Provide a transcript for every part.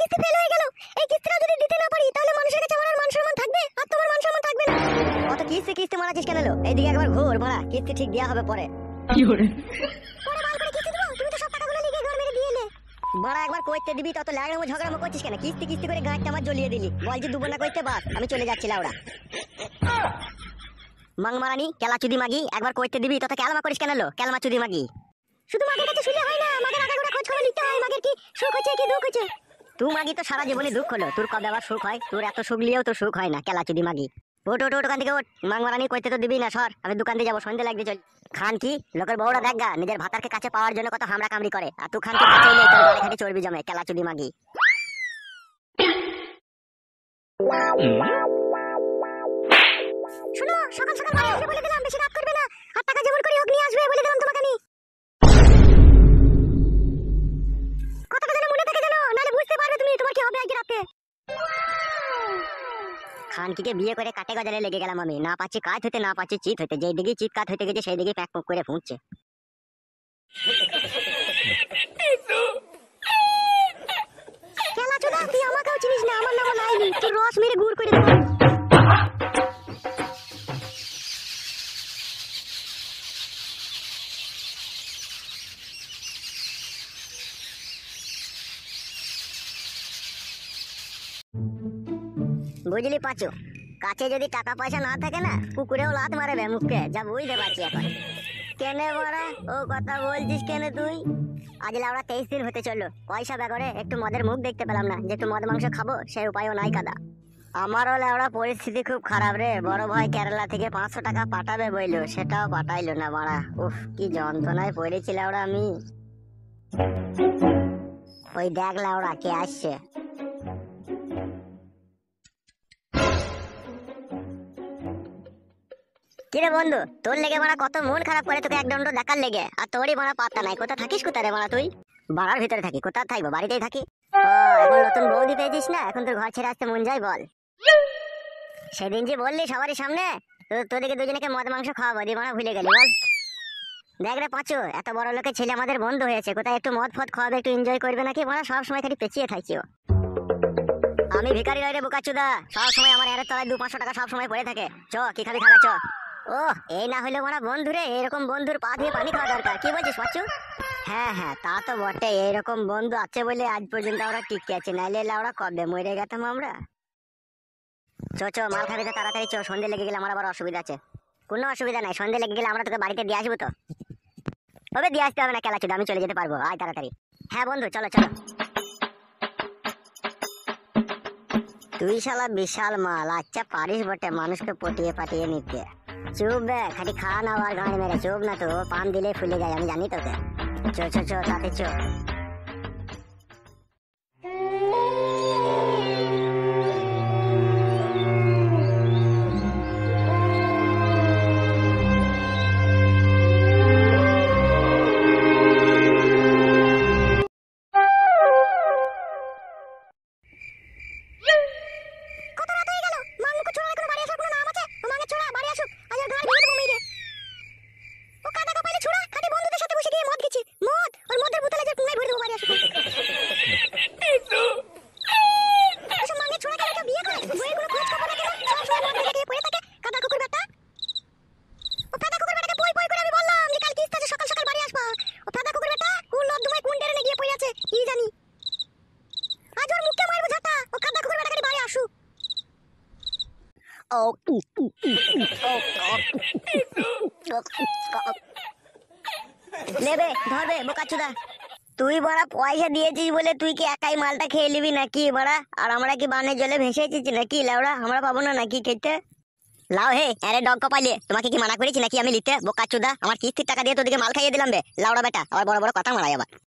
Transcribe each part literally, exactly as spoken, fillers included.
কিস্তি ফেল হয়ে গেল। এই কিস্তিটা যদি দিতে না পারি তাহলে মানুষের কাছে আমার মান সম্মান থাকবে আর তোমার মান সম্মান থাকবে না। অত কিস্তি কিস্তি মারাছিস কেন লো? এইদিকে একবার ঘোর মারা, কিস্তি ঠিক দেয়া হবে পরে। কি করে পরে বাল করে কিস্তি দেবো? তুমি তো সব টাকাগুলো লিখে ঘর মেরে দিয়ে এলে। বাড়া একবার কইতে দিবি তত ল্যাংড়ামো ঝগড়ামো করছিস কেন? কিস্তি কিস্তি করে গাঁটটা আমার জ্বলিয়ে দিলি। বল যে দুবো না কইতে বাস, আমি চলে যাচ্ছি লাউড়া। মাংমারানি কেলাচুদি মাগি, একবার কইতে দিবি তত কেলমা করিস কেন লো? কেলমা চুদি মাগি। শুধু মাগের কাছে শুলে হয় না, মাগের আগাগোড়া খোঁজ খবর নিতে হয়। মাগের কি সুখ হচ্ছে কি দুঃখ হচ্ছে। তুই মাগি তো সারা জীবনে দুঃখ হলো, তোর কবে আবার সুখ হয়? তোর এত সুখ লিয়েও তো সুখ হয় না, কেলাচুদি মাগি। ওট ওট ওট ওখান থেকে ওট, মাংমারানি কইতে তো দিবি না সর। আমি দোকান দিয়ে যাবো, সন্ধ্যে লাগবে চল। খান কি লোকের বউরা দেখ গা, নিজের ভাতারকে কাছে পাওয়ার জন্য কত হামড়া কামড়ি করে, আর তুই খান কি কাছে এলে তোর গালে খালি চর্বি জমে, কেলাচুদি মাগি। শুনো, সকাল সকাল বাড়ি আসবে বলে দিলাম, বেশি রাত করবে না। আর টাকা যেমন করে হোক নিয়ে আসবে বলে দিলাম তোমাকে আমি। কথাটা যেন মনে থাকে, জানো নালে বুঝতে পারবে তুমি তোমার কি হবে আজকে রাতে। খানকিকে বিয়ে করে কাটে গজালে লেগে গেলাম আমি। না পাচ্ছি কাজ হতে, না পাচ্ছি চিত হতে। যেই দিকে চিত কাজ হতে গেছে সেই দিকে প্যাক করে ফুঁকছে। খেলাচোদা, তুই আমাকেও চিনিস না, আমার নাম লাইলি। তুই রস মেরে গুড় করে দেবো। বুঝলি পাচু, কাছে যদি টাকা পয়সা না থাকে না, কুকুরেও লাত মারবে মুখে, যা বুঝতে পারছি এখন। কেনে বড়া ও কথা বলছিস কেন তুই? আজ লাউড়া তেইশ দিন হতে চললো, পয়সা ব্যাগরে একটু মদের মুখ দেখতে পেলাম না। যে একটু মদ মাংস খাবো সেই উপায়ও নাই কাদা। আমারও লাউড়া পরিস্থিতি খুব খারাপ রে। বড় ভাই কেরালা থেকে পাঁচশো টাকা পাঠাবে বইলো, সেটাও পাঠাইলো না বাড়া। উফ, কি যন্ত্রণায় পড়েছি লাউড়া আমি। ওই দেখ লাউড়া কে আসছে। কিরে বন্ধু, তোর লেগে মারা কত মন খারাপ করে তোকে একদণ্ড দেখার লেগে, আর তোরই মারা পাত্তা নাই। কোথা থাকিস কোথা রে মারা তুই? বাড়ার ভিতরে থাকি। কোথা থাকবো, বাড়িতেই থাকি। ও, এখন নতুন বৌদি পেয়েছিস না, এখন তোর ঘর ছেড়ে আসতে মন যায় বল? সেদিন যে বললি সবারই সামনে তোদেরকে দুজনকে মদ মাংস খাওয়াবো, দিয়ে মারা ভুলে গেলি বল? দেখ রে পাঁচু, এত বড় লোকের ছেলে আমাদের বন্ধু হয়েছে, কোথায় একটু মদ ফদ খাওয়াবে, একটু এনজয় করবে নাকি? মারা সব সময় খালি পেঁচিয়ে থাকছি। আমি ভিখারি নই রে বোকাচুদা, সব সময় আমার এর তলায় দু পাঁচশো টাকা সব সময় পড়ে থাকে। চ কি খাবি খাগা চ। ও, এই না হলে মারা বন্ধু রে, এরকম বন্ধুর পা দিয়ে পানি খাওয়া দরকার। কি বলছিস পাঁচু? হ্যাঁ হ্যাঁ, তা তো বটে। এইরকম বন্ধু আছে বলে আজ পর্যন্ত আমরা টিকে আছি, নাইলে লাউড়া কবে মরে গেতাম আমরা। চ চ, মাল খাবি তো তাড়াতাড়ি চ, সন্ধ্যে লেগে গেলে আমার আবার অসুবিধা আছে। কোনো অসুবিধা নাই, সন্ধ্যে লেগে গেলে আমরা তোকে বাড়িতে দিয়ে আসবো তো। তবে দিয়ে আসতে হবে না কেলাচুদা, আমি চলে যেতে পারবো। আয় তাড়াতাড়ি। হ্যাঁ বন্ধু, চলো চলো। তুই শালা বিশাল মাল, আচ্ছা পারিস বটে মানুষকে পটিয়ে পাঠিয়ে নিতে। চুপ বে, খালি খা না আর গাড়ি মেরে। চুপ না তো, পান দিলে ফুলে যায়, আমি জানি তোকে। চো চো চো, তাতে চো। লেবে ধরবে বোকাচুদা। তুই বড়া পয়সা দিয়েছিস বলে তুই কি একাই মালটা খেয়ে নিবি নাকি বড়া? আর আমরা কি বানের জলে ভেসে এসেছি নাকি লাউড়া? আমরা পাবো না নাকি খেতে? লাও হে, আরে ডগ কপাইলে, তোমাকে কি মানা করেছি নাকি আমি লিতে? বোকাচুদা, আমার কিস্তির টাকা দিয়ে তোদিকে মাল খাইয়ে দিলাম বে লাউড়া বেটা। আবার বড় বড় কথা মারাই আবার।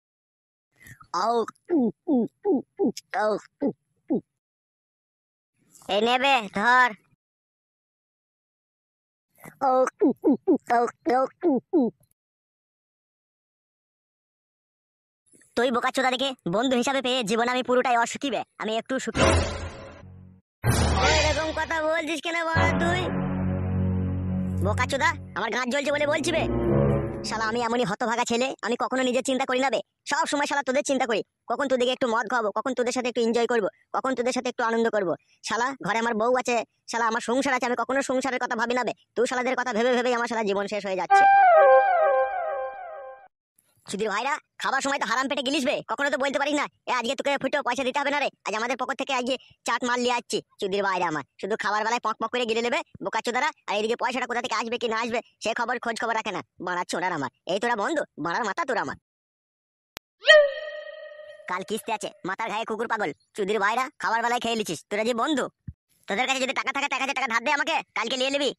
এই নেবে ধর। তুই বোকাচোদা দেখে বন্ধু হিসাবে পেয়ে জীবন আমি পুরোটাই অসুখী বে, আমি একটু সুখী। এরকম কথা বলছিস কেন বড়া তুই? বোকাচোদা, আমার গাঁট জ্বলছে বলে বলছি বে। শালা আমি এমনই হতভাগা ছেলে, আমি কখনো নিজের চিন্তা করি না বে। সব সময় শালা তোদের চিন্তা করি, কখন তোদেরকে একটু মদ খাবো, কখন তোদের সাথে একটু এনজয় করবো, কখন তোদের সাথে একটু আনন্দ করবো। শালা ঘরে আমার বউ আছে, শালা আমার সংসার আছে, আমি কখনো সংসারের কথা ভাবি না বে। তুই শালাদের কথা ভেবে ভেবেই আমার শালা জীবন শেষ হয়ে যাচ্ছে। সুধীর ভাইরা, খাবার সময় তো হারাম পেটে গিলিস বে, কখনো তো বলতে পারিস না এ আজকে তোকে ফুটো পয়সা দিতে হবে না রে, আজ আমাদের পকেট থেকে আজকে চাট মাল নিয়ে আসছি। সুধীর ভাইরা আমার শুধু খাবার বেলায় পক পক করে গিলে নেবে বোকাচোদারা, আর এদিকে পয়সাটা কোথা থেকে আসবে কি না আসবে সে খবর খোঁজ খবর রাখে না। বাড়ার ছোড়ার আমার, এই তোরা বন্ধু, বাড়ার মাথা তোরা আমার। কাল কিস্তি আছে, মাথার ঘায়ে কুকুর পাগল। সুধীর ভাইরা, খাবার বেলায় খেয়ে লিছিস, তোরা যে বন্ধু, তোদের কাছে যদি টাকা থাকে এক হাজার টাকা ধার দে আমাকে, কালকে নিয়ে নিবি।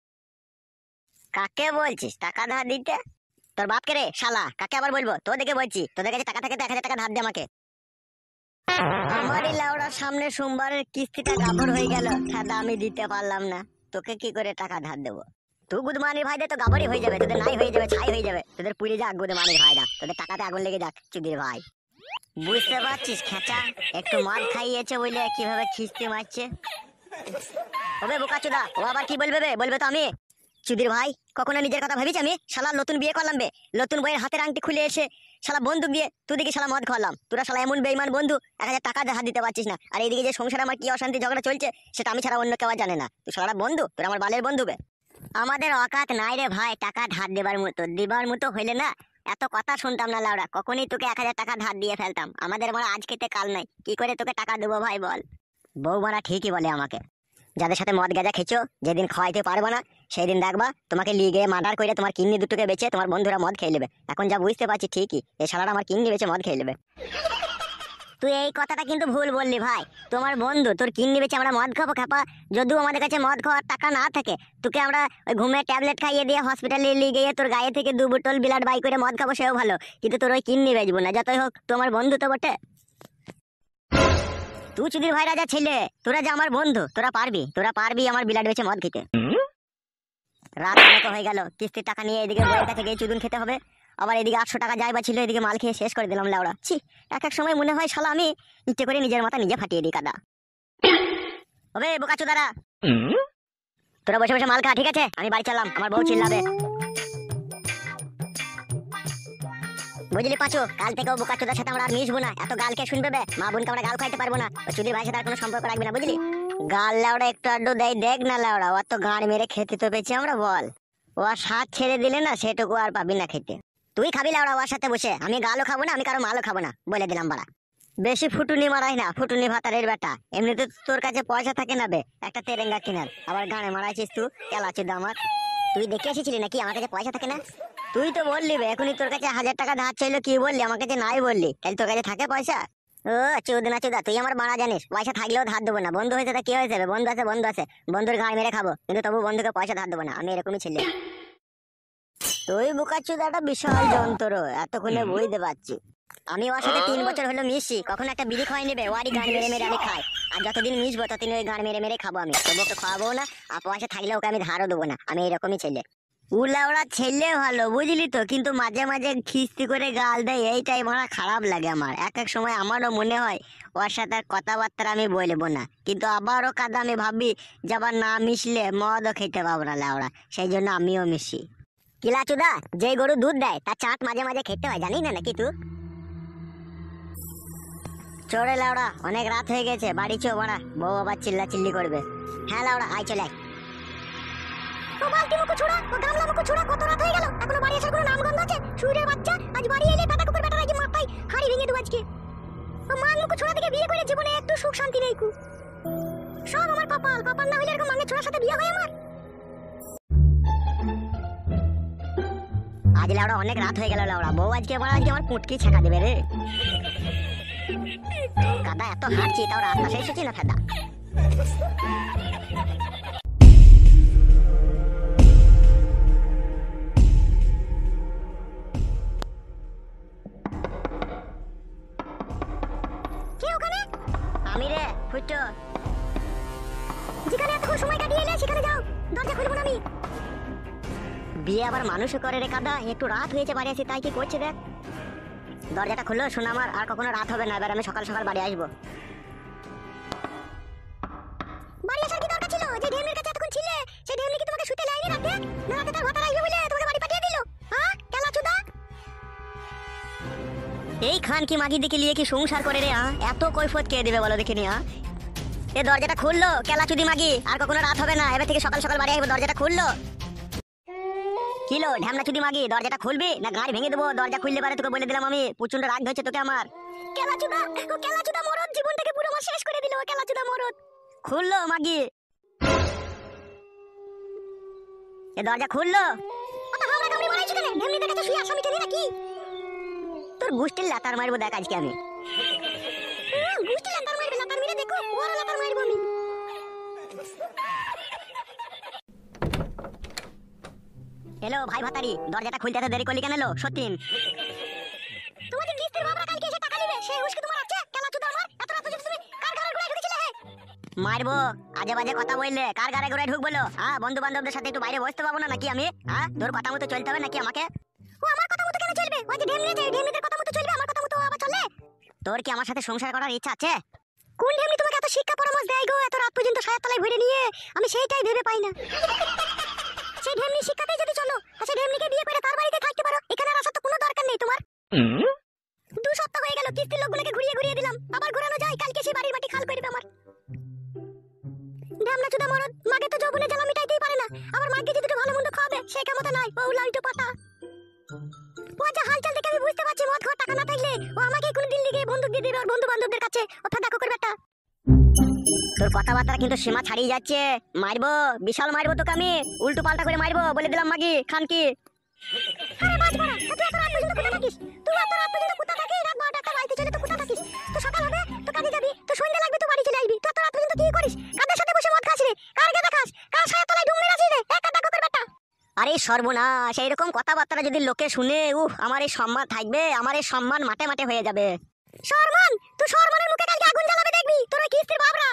কাকে বলছিস টাকা ধার দিতে? তোর বাপকে রে শালা, কাকে আবার বলবো? তো দেখে বলছি, তোদের কাছে টাকা থাকে তো এক হাজার টাকা ধার দে আমাকে। আমারই লাউড়ার সামনে সোমবারের কিস্তিটা গাবর হয়ে গেল, খাদা আমি দিতে পারলাম না, তোকে কি করে টাকা ধার দেবো? তুই গুদমানির ভাই দে তো গাবরই হয়ে যাবে, তোদের নাই হয়ে যাবে, ছাই হয়ে যাবে, তোদের পুড়ে যাক গুদমানির ভাইরা, তোদের টাকাতে আগুন লেগে যাক চুদির ভাই। বুঝতে পারছিস খেচা, একটু মদ খাইয়েছে বলে কিভাবে খিস্তি মারছে। ওবে বোকাচোদা, ও আবার কি বলবে বে? বলবে তো আমি। চুদির ভাই, কখনো নিজের কথা ভাবিস আমি? শালা নতুন বিয়ে করলাম বে, নতুন বইয়ের হাতের আংটি খুলে এসে শালা বন্দুক দিয়ে তুই দিকে শালা মদ খাওয়ালাম। তোরা শালা এমন বেইমান বন্ধু, এক হাজার টাকা হাত দিতে পারছিস না, আর এইদিকে যে সংসারে আমার কি অশান্তি ঝগড়া চলছে সেটা আমি ছাড়া অন্য কেউ আর জানে না। তুই শালা বন্ধু, তোর আমার বালের বন্ধু বে। আমাদের অকাত নাই রে ভাই টাকা ধার দেবার মতো, দিবার মতো হইলে না এত কথা শুনতাম না লাউড়া, কখনই তোকে এক হাজার টাকা ধার দিয়ে ফেলতাম। আমাদের বড় আজ খেতে কাল নাই, কি করে তোকে টাকা দেবো ভাই বল? বউ মারা ঠিকই বলে আমাকে, যাদের সাথে মদ গাঁজা খেছো, যেদিন খাওয়াইতে পারবো না সেই দিন দেখবা তোমাকে লিগে মার্ডার করে তোমার কিডনি দুটোকে বেচে তোমার বন্ধুরা মদ খেয়ে নেবে। এখন যা বুঝতে পারছি ঠিকই, এই শালারা আমার কিডনি বেচে মদ খেয়ে নেবে। তুই এই কথাটা কিন্তু ভুল বললি ভাই, তোমার বন্ধু তোর কিডনি বেচে আমরা মদ খাবো খাপা? যদিও আমাদের কাছে মদ খাওয়ার টাকা না থাকে, তোকে আমরা ওই ঘুমে ট্যাবলেট খাইয়ে দিয়ে হসপিটালে নিয়ে গিয়ে তোর গায়ে থেকে দু বোতল ব্লাড বাই করে মদ খাবো, সেও ভালো, কিন্তু তোর ওই কিডনি বেচবো না। যতই হোক তোমার বন্ধু তো বটে। তুই চুদির ভাই রাজা ছেলে, তোরা যে আমার বন্ধু, তোরা পারবি, তোরা পারবি আমার বিলাট বেচে মদ খেতে। রাত অনেক হয়ে গেল, কিস্তির টাকা নিয়ে এদিকে বইয়ের কাছে গিয়ে চুদুন খেতে হবে, আবার এদিকে আটশো টাকা যাই বা ছিল, এদিকে মাল খেয়ে শেষ করে দিলাম লাউড়া। ছি, এক এক সময় মনে হয় শালা আমি ইচ্ছে করে নিজের মাথা নিজে ফাটিয়ে দিই কাদা। ওবে বোকাচোদারা, তোরা বসে বসে মাল খা, ঠিক আছে? আমি বাড়ি চললাম, আমার বউ চিল্লাবে। বুঝলি পাঁচু, কাল থেকেও বোকাচোদার সাথে আমরা আর মিশবো না, এত গাল কে শুনবে বে? মা বোনকে আমরা গাল খাইতে পারবো না, চুদির ভাইয়ের সাথে আর কোনো সম্পর্ক রাখবি না, বুঝলি? গাল লাউড়া একটু আড্ডু দেয় দেখ না লাউড়া, ও তো গাঁড় মেরে খেতে তো পেয়েছি আমরা বল, ও আর স্বাদ ছেড়ে দিলে না সেটুকু আর পাবি না খেতে। তুই খাবি লাউড়া ওর সাথে বসে, আমি গালও খাবো না, আমি কারো মালও খাবো না, বলে দিলাম বাড়া। বেশি ফুটুনি মারাই না, ফুটুনি ভাতারের বেটা, এমনিতে তোর কাছে পয়সা থাকে না বে একটা তেরেঙ্গা কিনার, আবার গানে মারাইছিস তুই কেলাচুদ আমার। তুই দেখে এসেছিলি নাকি আমার কাছে পয়সা থাকে না? তুই তো বললি বে এখনই তোর কাছে হাজার টাকা ধার চাইলো, কি বললি? আমার কাছে নাই বললি, তাহলে তোর কাছে থাকে পয়সা? ও চৌদ না চৌদা, তুই আমার বাড়া জানিস, পয়সা থাকলেও ধার দেবো না। বন্ধু হয়েছে তা কি হয়েছে? বন্ধু আছে বন্ধু আছে, বন্ধুর গাঁড় মেরে খাবো, কিন্তু তবু বন্ধুকে পয়সা ধার দেবো না, আমি এরকমই ছেলে। তুই বোকাচোদা বিশাল যন্ত্র, এতক্ষণে বুঝতে পারছি। আমি ওর সাথে তিন বছর হলো মিশছি, কখনো একটা বিড়ি খাওয়াই নেবে, ওয়ারি গান মেরে মেরে আমি খাই, আর যতদিন মিশবো ততদিন ওই গান মেরে মেরে খাবো আমি, তবু ওকে খাওয়াবো না, আর পয়সা থাকলে ওকে আমি ধারও দেবো না, আমি এরকমই ছেলে। উলা ওরা ছেলে ভালো বুঝলি তো, কিন্তু মাঝে মাঝে খিস্তি করে গাল দেয়, এইটাই মারা খারাপ লাগে আমার। এক এক সময় আমারও মনে হয় ওর সাথে কথাবার্তা আমি বলবো না, কিন্তু আবারও কাদা আমি ভাবি যে আবার না মিশলে মদও খেতে পাবো না লাউড়া, সেই জন্য আমিও মিশি। কিলাচুদা, যে গরু দুধ দেয় তার চাট মাঝে মাঝে খেতে হয়, জানি না নাকি তুই? চড়ে লাউড়া, অনেক রাত হয়ে গেছে, বাড়ি চো বাড়া, বউ আবার চিল্লা চিল্লি করবে। হ্যাঁ লাউড়া, আয় চলে আয়। ও বালতি মুখ ছোড়া, ও গামলা মুখ ছোড়া, কত রাত হয়ে গেল এখনো বাড়ি আসার কোনো নামগন্ধ আছে? সুরের বাচ্চা, আজ বাড়ি এলে টাটা কুকুর বেটা রাজি মাথায় হাড়ি ভেঙে দেবো আজকে। ও মান মুখ ছোড়া দিকে বিয়ে করে জীবনে একটু সুখ শান্তি নেই কু, সব আমার কপাল, কপাল না হইলে এরকম মাঙ্গে ছোড়ার সাথে বিয়ে হয় আমার। আজ লাউড়া অনেক রাত হয়ে গেল লাউড়া, বউ আজকে বড় আজকে আমার পুটকি ছেঁকা দেবে রে। কাদা এত হাঁটছি তাও রাস্তা শেষ হচ্ছে না ফেদা। আমি রে ফুটো, যেখানে এতক্ষণ সময় কাটিয়ে এলে সেখানে যাও, দরজা খুলবো না আমি। বিয়ে আবার মানুষও করে রে কাদা, একটু রাত হয়েছে বাড়ি আসি, তাই কি করছে দেখ। দরজাটা খুললো শোনা আমার, আর কখনো রাত হবে না, এবার আমি সকাল সকাল বাড়ি আসবো। বাড়ি আসার কি দরকার ছিল? যে ঢেমনির কাছে এতক্ষণ ছিলে সেই ঢেমনি কি তোমাকে শুতে লাইনি রাতে? না রাতে তার ভাতা আসবে বলে তোমাকে বাড়ি পাঠিয়ে দিল? হ্যাঁ কেন এই খান কি মাগি দিকে লিয়ে কি সংসার করে রে? হ্যাঁ, এত কৈফত কে দেবে বলো দেখিনি? হ্যাঁ, এ দরজাটা খুললো কেলা চুদি মাগি, আর কখনো রাত হবে না, এবার থেকে সকাল সকাল বাড়ি আসবো। দরজাটা খুললো কিলো ঢ্যামনা চুদি মাগি, দরজাটা খুলবি না গাড়ি ভেঙে দেবো? দরজা খুললে পারে তোকে বলে দিলাম আমি, প্রচন্ড রাগ হয়েছে তোকে আমার। কেলা চুদা, ও কেলা চুদা মরদ জীবনটাকে পুরো আমার শেষ করে দিল। ও কেলা চুদা মরদ, খুললো মাগি, এ দরজা খুললো। তোর গুষ্টির লাতার মারবো দেখ আজকে আমি। হ্যালো ভাই ভাতারি, দরজাটা খুলতে এত দেরি করলি কেন? এলো সত্যিন তোমাদের কিস্তির বাবা কালকে এসে টাকা নেবে, সেই হুঁশকে তোমার আছে? কেলা চুদা আমার, এত রাতে যদি তুমি কার ঘরে ঘুরে ঢুকেছিলে? হে মারবো, আজে বাজে কথা বললে কার ঘরে ঘুরে ঢুক বলো? হ্যাঁ, বন্ধু বান্ধবদের সাথে একটু বাইরে বসতে পাবো না নাকি আমি? হ্যাঁ, তোর কথা মতো চলতে হবে নাকি আমাকে? ও আমার কথা মতো কেন চলবে? ওই যে ঢেমনি আছে, ঢেমনিদের কথা মতো চলবে, আমার কথা মতো আবার চলে? তোর কি আমার সাথে সংসার করার ইচ্ছা আছে? কোন ঢেমনি তোমাকে এত শিক্ষা পরামর্শ দেয় গো এত রাত পর্যন্ত সায়ার তলায় ঘুরে নিয়ে? আমি সেইটাই ভেবে পাই না। সেই ঢেমনি শিক্ষাতেই যদি চলো, সেই ঢেমনিকে বিয়ে করে তার বাড়িতে থাকতে পারো, এখানে আর আসার তো কোনো দরকার নেই তোমার। দু সপ্তাহ হয়ে গেল কিস্তির লোকগুলোকে ঘুরিয়ে ঘুরিয়ে দিলাম, আবার ঘোরানো যায়? কালকে সেই বাড়ির মাটি খাল করে দেবে আমার। ঢামনা চুদা মরদ, মাকে তো যৌবনে জ্বালা মিটাইতেই পারে না, আবার মাকে যদি একটু ভালো মন্দ খাওয়াবে সে ক্ষমতা নাই। ও লালটু পাতা, ও যা হালচাল দেখে আমি বুঝতে পারছি মদ খাওয়ার টাকা না থাকলে ও আমাকে কোনো দিল্লি গিয়ে বন্দুক দিয়ে দেবে ওর বন্ধু বান্ধবদের কাছে। ও ফাঁকা করবে একটা। তোর কথাবার্তা কিন্তু সীমা ছাড়িয়ে যাচ্ছে, মারবো, বিশাল মারবো তোকে আমি, উল্টো পাল্টা করে মারবো বলে দিলাম মাগি খান কি। আরে বাজ বড়া, তুই এত রাত পর্যন্ত কোথা থাকিস? তুই এত রাত পর্যন্ত কোথা থাকিস? রাত বারোটা একটা বাড়িতে চলে তো কোথা থাকিস? তো সকাল হবে তো কাজে যাবি, তো সন্ধ্যা লাগবে তো বাড়ি চলে আসবি। তুই এত রাত পর্যন্ত কি করিস? কাদের সাথে বসে মদ খাস রে? কার গাদা খাস? কার সায়া তলায় ডুম মেরাছিস রে? একা টাকা করে বেটা। আরে সর্বনাশ, এইরকম কথাবার্তা যদি লোকে শুনে, উহ, আমার এই সম্মান থাকবে? আমার এই সম্মান মাঠে মাঠে হয়ে যাবে। শর্মান, তুই শর্মানের মুখে কালকে আগুন জ্বালাবে দেখবি, তোর ওই কিস্তির বাবরা।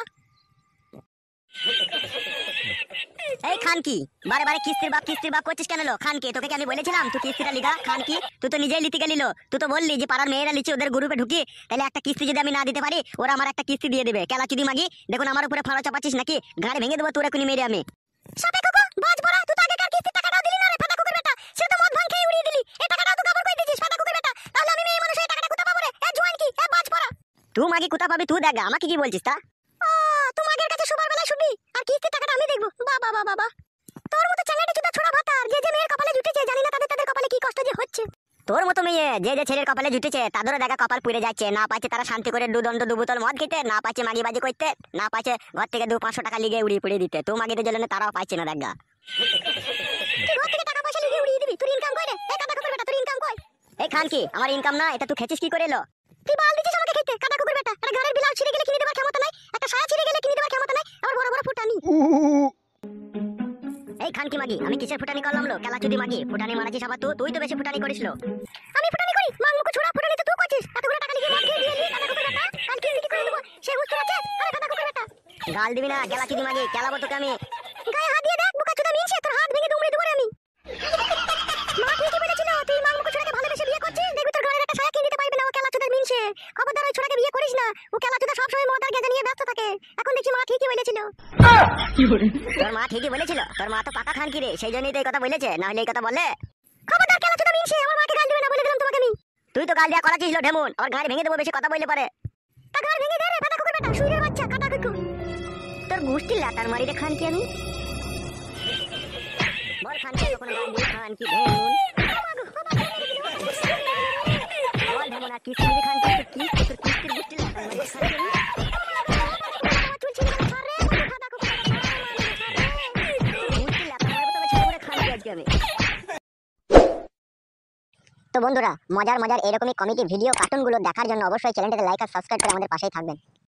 এই খান কি বারে বারে কিস্তির বাপ কিস্তির বাপ করছিস কেন? লো খান কি, তোকে কি আমি বলেছিলাম তুই কিস্তিটা লিগা? খান কি, তুই তো নিজেই লিতে গেলিল। তুই তো বললি যে পাড়ার মেয়েরা লিচি ওদের গ্রুপে ঢুকি, তাহলে একটা কিস্তি যদি আমি না দিতে পারি ওরা আমার একটা কিস্তি দিয়ে দেবে। কেলা চুদি মাগি, দেখুন আমার উপরে ফাড়া চাপাচ্ছিস নাকি? গাড়ি ভেঙে দেবো তোর এখনই মেরে আমি। সাপে কোকো বাজ বড়া, তুই তো আগেকার কিস্তির টাকাটাও দিলি না রে ফাটা কুকুর বেটা, সে তো মদ ভাঙ খেয়ে উড়িয়ে দিলি। এই টাকাটাও তুই কবর করে দিয়েছিস ফাটা কুকুর বেটা, তাহলে আমি মেয়ে মানুষ এই টাকাটা কোথা পাবো রে? এ জোয়ান কি, এ বাজ বড়া, তুই মাগি কোথা পাবি তুই দেখ, আমাকে কি বলছিস তা? তুই মাগের কাছে সুবার বেলা শুবি আর কিস্তির টাকাটা আমি দেখবো? বাবা বাবা বাবা, তোর মতো চাঙ্গাটি চুদা ছোড়া ভাতার যে যে মেয়ের কপালে জুটেছে, জানি না তাদের তাদের কপালে কি কষ্ট যে হচ্ছে। তোর মতো মেয়ে যে যে ছেলের কপালে জুটেছে তাদেরও দেখা কপাল পুড়ে যাচ্ছে, না পাচ্ছে তারা শান্তি করে দু দণ্ড দু বোতল মদ খেতে, না পাচ্ছে মাগি বাজি করতে, না পাচ্ছে ঘর থেকে দু পাঁচশো টাকা লিগে উড়িয়ে পুড়িয়ে দিতে। তো মাগিদের জন্য তারাও পাচ্ছে না দেখা। তুই ঘর থেকে টাকা পয়সা লিগে উড়িয়ে দিবি, তোর ইনকাম কই রে? এই কাদা কুকুর বেটা, তোর ইনকাম কই? এই খান কি, আমার ইনকাম না, এটা তুই খেছিস কি করে? এলো তুই বাল দিছিস আমাকে খেতে কাদা কুকুর বেটা। একটা ঘরের বিলাও ছিঁড়ে গেলে কিনে দেবার ক্ষমতা নাই, একটা সায়া ছিঁড়ে গেলে কিনে দেবার ক্ষমতা নাই, আবার বড় বড় ফুটানি। এই খান কি মাগি, আমি কিসের ফুটানি করলাম? লো কেলা চুদি মাগি, ফুটানি মারাছিস আবার তুই? তুই তো বেশি ফুটানি করিস। লো আমি ফুটানি করি? মাংমুকু ছোড়া, ফুটানি তো তুই করছিস। এতগুলো টাকা লিখে মদ খেয়ে দিয়ে এলি কাদা কুকুর বেটা, কাল কি কি করে দেবো সে হুঁশ আছে? আরে কাদা কুকুর বেটা, গাল দিবি না কেলা চুদি মাগি, কেলাবো তোকে আমি। গায়ে হাত দিয়ে দেখ বোকা চুদা মিনছে, তোর হাত ভেঙে দুমড়ে দেবো রে আমি। মা ঠিকই বলেছিল, তুই মাংমুকু ছোড়াকে ভালোবেসে বিয়ে করছিস, দেখবি তোর ঘরের একটা সায়া কিনে দিতে পারবি না। ও কেলা চুদার মিনছে, খবরদার ওই ছোড়াকে বিয়ে করিস না। ও কেলা চুদা সবসময় মদ আর গেজা নিয়ে ব্যস্ত থাকে। এখন দেখছি মা ঠিকই বলেছিল। তোর মা ঠিকই বলেছিল? তোর মা তো পাকা খান কি রে, সেই জন্যই তো এই কথা বলেছে, না হলে এই কথা বলে? খবরদার কেলা চুদা মিনছে, আমার মাকে গাল দিবে না বলে দিলাম তোমাকে আমি। তুই তো গাল দেয়া করাছিস লো ঢেমুন, আর গাড়ি ভেঙে দেবো বেশি কথা বললে পারে। তা গাড়ি ভেঙে দে রে ফাটা কুকুর বেটা, শুইরের বাচ্চা কাটা কুকুর। তোর গুষ্টি লাটার মারি রে খান কি আমি। বল খান কি, কখনো গাল দিয়ে খান কি ঢেমুন? বল ঢেমুন আর কিস্তি দিবি খান কি? কি তোর কিস্তির গুষ্টি লাটার মারি খান কি আমি? তো বন্ধুরা, মজার মজার এরকমই কমেডি ভিডিও কার্টুনগুলো দেখার জন্য অবশ্যই চ্যানেলটাকে লাইক আর সাবস্ক্রাইব করে আমাদের পাশেই থাকবেন।